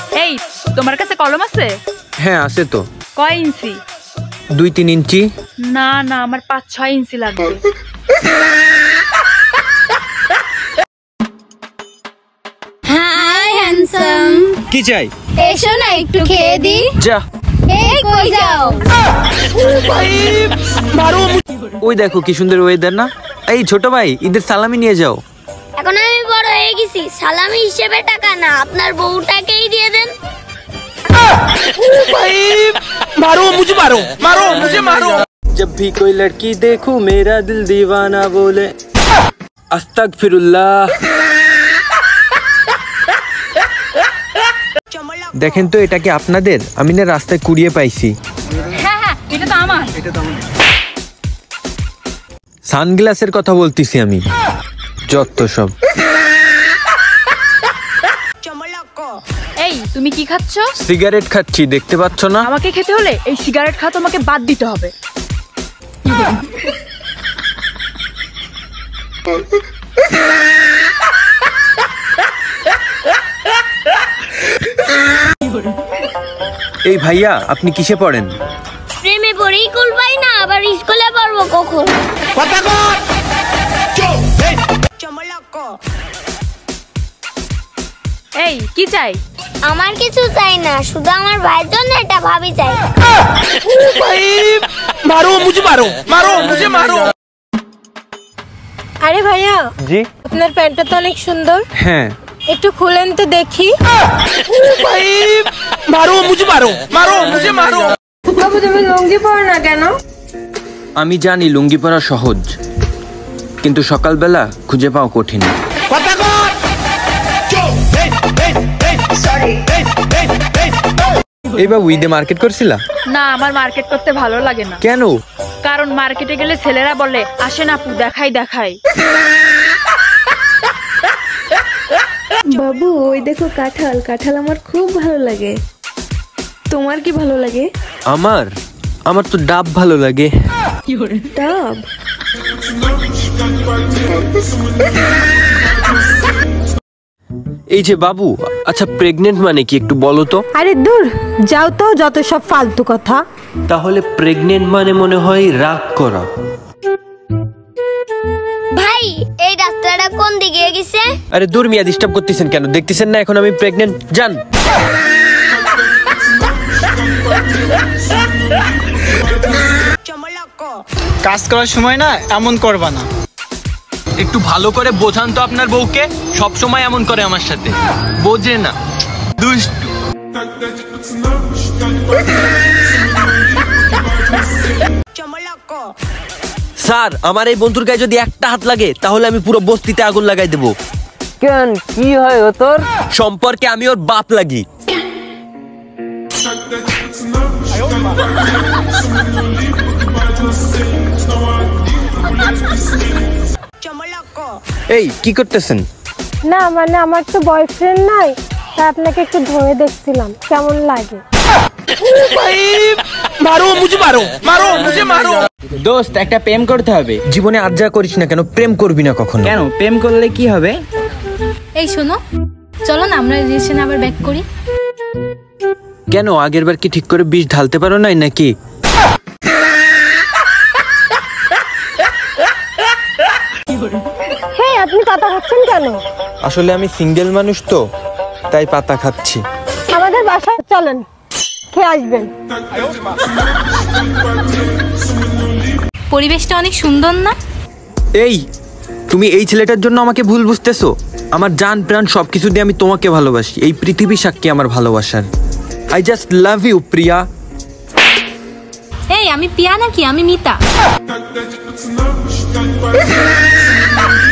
এই তোমার কাছে কলম আছে? হ্যাঁ আছে তো। কয় ইঞ্চি? 2-3 ইঞ্চি। না না, আমার 5-6 ইঞ্চি লাগবে। হাই হ্যান্ডসাম, কি চাই? এসো না একটু খেয়ে দি। যা। এই কই যাও? ওই দেখো কি সুন্দর ওয়েদার না। এই ছোট ভাই, ঈদের সালামি নিয়ে যাও। এখন আমি বড় হয়ে গেছি, সালামি হিসেবে টাকা না, আপনার বউটাকেই দিয়ে দেন। मारो मुझे, मारो मारो मुझे, मारो। जब भी कोई लड़की देखूं मेरा दिल दीवाना बोले আস্তাগফিরুল্লাহ। দেখেন তো এটা কি আপনাদের? আমি না রাস্তায় কুড়িয়ে পাইছি। হ্যাঁ হ্যাঁ, এটা তো আমার। সানগ্লাসের কথা বলতেছি আমি। যত সব। এই তুমি কি খাচ্ছ? সিগারেট খাচ্ছি, দেখতে পাচ্ছ না? আমাকে খেতে হলে এই সিগারেট খাওয়া তোমাকে বাদ দিতে হবে। এই ভাইয়া, আপনি কিসে পড়েন? প্রেমে পড়ি কুল পাই না, আবার স্কুলে পড়বো কখন? এই কি চাই? আমার কিছু চাই না, শুধু আমার ভাইয়ের জন্য এটা ভাবি চাই। मारो मुझे, मारो मारो मुझे, मारो। আরে ভাইয়া, জি। আপনার প্যান্টটা তো অনেক সুন্দর, হ্যাঁ। একটু খুলেন তো দেখি। मारो मुझे, मारो मारो मुझे, मारो। বাবু তুমি লুঙ্গি পরো না কেন? আমি জানি লুঙ্গি পরা সহজ, কিন্তু সকালবেলা খুঁজে পাওয়া কঠিন। এই বাবু, ঈদে মার্কেট করছিলা? না, আমার মার্কেট করতে ভালো লাগে না। কেন? কারণ মার্কেটে গেলে ছেলেরা বলে আসেন আপু দেখাই দেখাই। বাবু ওই দেখো কাঁঠাল, কাঁঠাল আমার খুব ভালো লাগে। তোমার কি ভালো লাগে? আমার তো ডাব ভালো লাগে। ডাব? এই যে বাবু, আচ্ছা প্রেগনেন্ট মানে কি একটু বলো তো? আরে দূর যাও তো, যত সব ফালতু কথা। তাহলে প্রেগনেন্ট মানে মনে হয় রাগ করা। ভাই এই রাস্তাটা কোন দিকে গেছে? আরে দূর মিয়া, ডিস্টার্ব করতেছেন কেন? দেখতেছেন না এখন আমি প্রেগনেন্ট? যান। কাজ করার সময় না এমন করবা না। একটু ভালো করে বোঝান তো আপনার বউকে, সব সময় এমন করে আমার সাথে, বোঝে না, দুষ্টু। স্যার, আমার এই বন্ধুর গায়ে যদি একটা হাত লাগে তাহলে আমি পুরো বস্তিতে আগুন লাগাই দেব। কেন, কি হয় ও তোর? সম্পর্কে আমি ওর বাপ লাগি। এই কি করতেছেন? না মানে আমার তো বয়ফ্রেন্ড নাই, তাই আপনাকে একটু ধরে দেখছিলাম কেমন লাগে। मारो मुझे, मारो मारो मुझे, मारो। দোস্ত, একটা প্রেম করতে হবে। জীবনে আজ যা করিস না কেন, প্রেম করবি না কখনো। কেন? প্রেম করলে কি হবে? এই শোনো, চলো না আমরা রিলেশন আবার ব্যাক করি। কেন? আগের বার কি ঠিক করে বিষ ঢালতে পারো নাই নাকি? হ্যাঁ, আপনি পাতা খাচ্ছেন কেন? আসলে আমি সিঙ্গেল মানুষ তো, তাই পাতা খাচ্ছি। আমাদের বাসায় চলেন, খেয়ে আসবেন। পরিবেশটা অনেক সুন্দর না? এই তুমি এই ছেলেটার জন্য আমাকে ভুল বুঝতেছো? আমার জান প্রাণ সবকিছু দিয়ে আমি তোমাকে ভালোবাসি। এই পৃথিবী সাক্ষী আমার ভালোবাসার। I just love you Priya. এই আমি পিয়া নাকি? আমি মিতা।